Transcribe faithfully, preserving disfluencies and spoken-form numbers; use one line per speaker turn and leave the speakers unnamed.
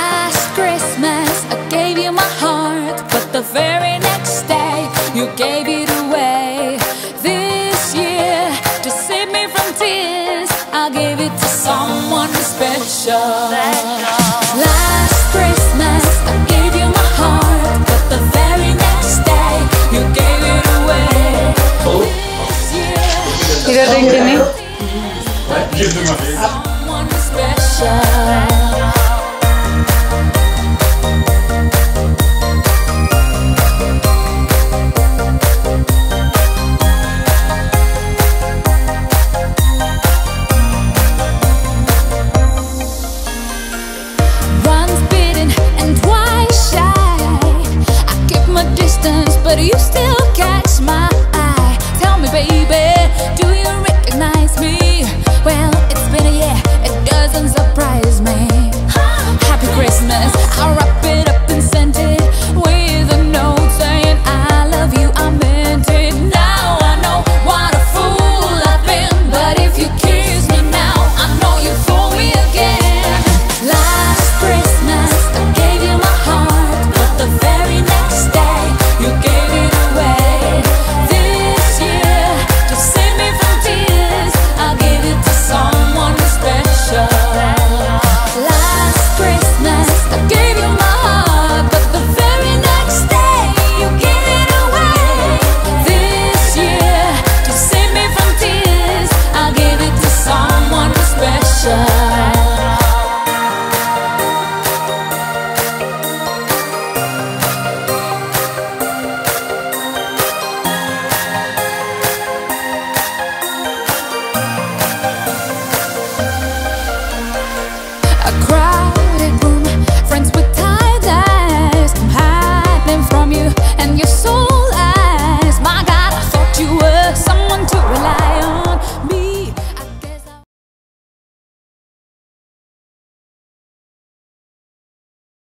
Last Christmas I gave you my heart, but the very next day you gave it away. This year, to save me from tears, I'll give it to someone special. Last Christmas I gave you my heart, but the very next day you gave it away. This year,
Tidak ada yang gini.
someone special. But you still catch my eye. Tell me, baby,